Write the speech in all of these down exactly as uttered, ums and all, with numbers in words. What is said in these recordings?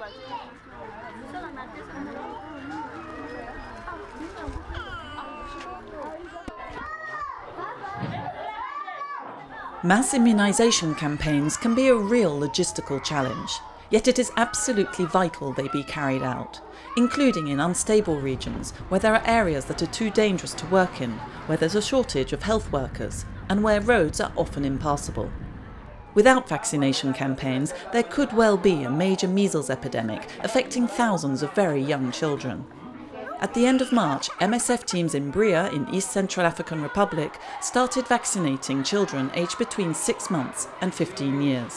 Mass immunisation campaigns can be a real logistical challenge, yet it is absolutely vital they be carried out, including in unstable regions where there are areas that are too dangerous to work in, where there's a shortage of health workers, and where roads are often impassable. Without vaccination campaigns, there could well be a major measles epidemic affecting thousands of very young children. At the end of March, M S F teams in Bria in East Central African Republic started vaccinating children aged between six months and fifteen years.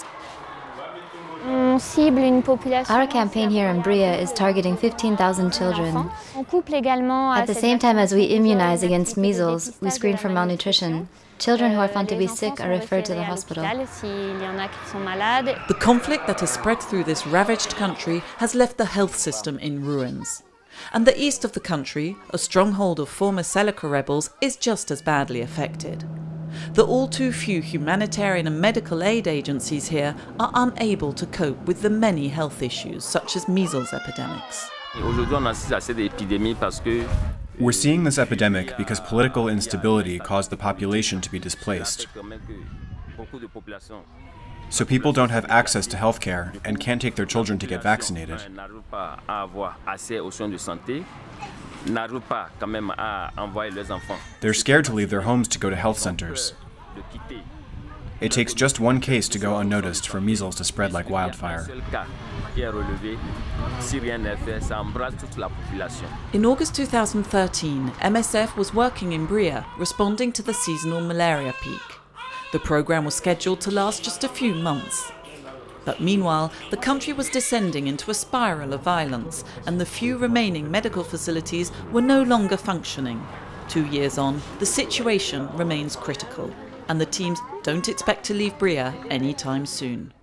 Our campaign here in Bria is targeting fifteen thousand children. At the same time as we immunize against measles, we screen for malnutrition. Children who are found to be sick are referred to the hospital. The conflict that has spread through this ravaged country has left the health system in ruins. And the east of the country, a stronghold of former Seleka rebels, is just as badly affected. The all too few humanitarian and medical aid agencies here are unable to cope with the many health issues such as measles epidemics. We're seeing this epidemic because political instability caused the population to be displaced. So people don't have access to health care and can't take their children to get vaccinated. They're scared to leave their homes to go to health centers. It takes just one case to go unnoticed for measles to spread like wildfire. In August two thousand thirteen, M S F was working in Bria, responding to the seasonal malaria peak. The programme was scheduled to last just a few months. But meanwhile, the country was descending into a spiral of violence, and the few remaining medical facilities were no longer functioning. Two years on, the situation remains critical, and the teams don't expect to leave Bria anytime soon.